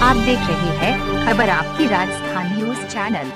आप देख रहे हैं खबर आपकी राजस्थान न्यूज चैनल।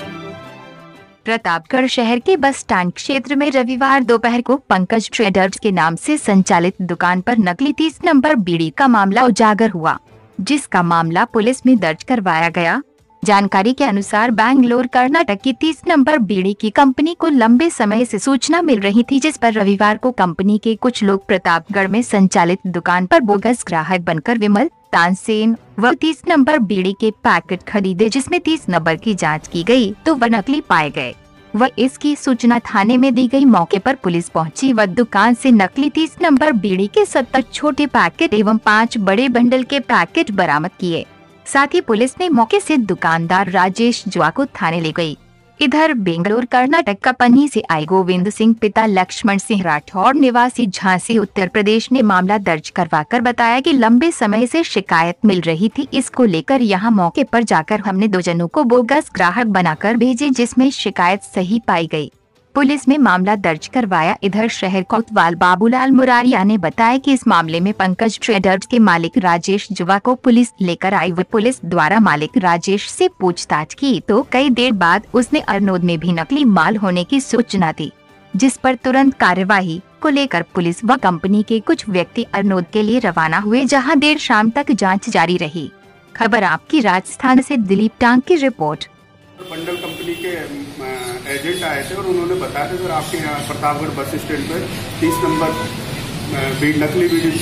प्रतापगढ़ शहर के बस स्टैंड क्षेत्र में रविवार दोपहर को पंकज ट्रेडर्स के नाम से संचालित दुकान पर नकली 30 नंबर बीड़ी का मामला उजागर हुआ, जिसका मामला पुलिस में दर्ज करवाया गया। जानकारी के अनुसार बेंगलोर कर्नाटक की 30 नंबर बीड़ी की कंपनी को लंबे समय से सूचना मिल रही थी, जिस पर रविवार को कंपनी के कुछ लोग प्रतापगढ़ में संचालित दुकान पर बोगस ग्राहक बनकर विमल तानसेन व 30 नंबर बीड़ी के पैकेट खरीदे, जिसमें 30 नंबर की जांच की गई तो वह नकली पाए गए। वह इसकी सूचना थाने में दी गई। मौके पर पुलिस पहुंची व दुकान से नकली 30 नंबर बीड़ी के 70 छोटे पैकेट एवं 5 बड़े बंडल के पैकेट बरामद किए। साथ ही पुलिस ने मौके से दुकानदार राजेश जुआ को थाने ले गई। इधर बेंगलोर कर्नाटक का पन्नी से आए गोविंद सिंह पिता लक्ष्मण सिंह राठौर निवासी झांसी उत्तर प्रदेश ने मामला दर्ज करवाकर बताया कि लंबे समय से शिकायत मिल रही थी। इसको लेकर यहां मौके पर जाकर हमने 2 जनों को बोगस ग्राहक बनाकर भेजे, जिसमें शिकायत सही पाई गई। पुलिस में मामला दर्ज करवाया। इधर शहर कोतवाल बाबूलाल मुरारिया ने बताया कि इस मामले में पंकज ट्रेडर्स के मालिक राजेश जुआ को पुलिस लेकर आई व पुलिस द्वारा मालिक राजेश से पूछताछ की तो कई देर बाद उसने अरनोद में भी नकली माल होने की सूचना दी, जिस पर तुरंत कार्यवाही को लेकर पुलिस व कंपनी के कुछ व्यक्ति अरनोद के लिए रवाना हुए, जहां देर शाम तक जाँच जारी रही। खबर आपकी राजस्थान से दिलीप टांग की रिपोर्ट। बंडल कंपनी के एजेंट आए थे और उन्होंने बताया था सर आपके यहाँ प्रतापगढ़ बस स्टैंड पर 30 नंबर नकली बीड़ी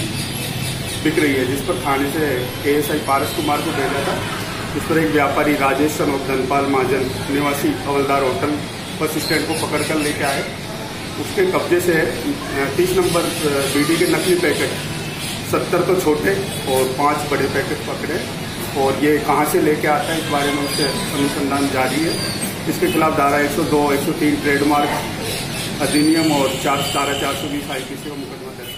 बिक रही है, जिस पर थाने से ASI पारस कुमार को भेजा था। जिस पर एक व्यापारी राजेश सनोक धनपाल महाजन निवासी हवलदार होटल बस स्टैंड को पकड़ कर लेके आए। उसके कब्जे से 30 नंबर बीड़ी के नकली पैकेट 70 तो छोटे और 5 बड़े पैकेट पकड़े और ये कहाँ से लेके आता है इस बारे में उससे अनुसंधान जारी है। इसके खिलाफ धारा 102, 103 ट्रेडमार्क अधिनियम और 4 धारा 420 IPC का मुकदमा